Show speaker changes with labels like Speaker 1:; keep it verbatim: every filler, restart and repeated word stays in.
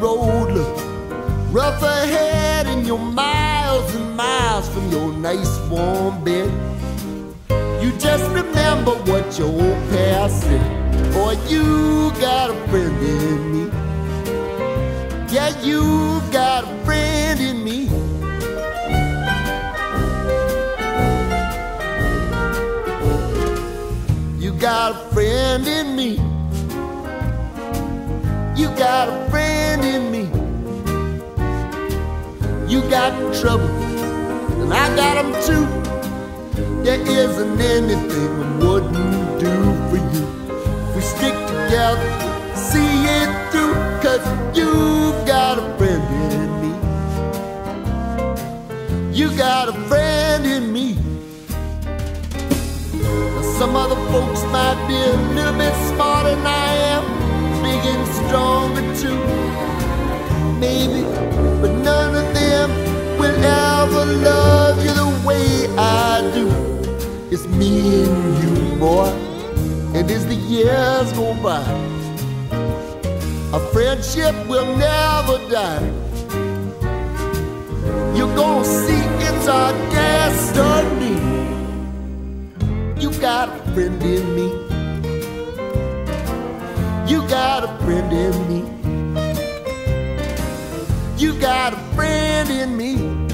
Speaker 1: road looks rough ahead, and you're miles and miles from your nice warm bed. You just remember what your old past said. Boy, you got a friend in me. Yeah, you got a friend in me. You got a friend in me. You got a friend in me. You got trouble, and I got them too. There isn't anything I wouldn't do for you. We stick together, see it through, 'cause you got a friend in me. You got a friend in me. Now some other folks might be a little bit smarter than I am, big and stronger too, maybe, but none of them will ever love you the way I do. It's me and you, boy, and as the years go by, our friendship will never die. You're gonna see it's our destiny. You got a friend in me. You got a friend in me. You got a friend in me.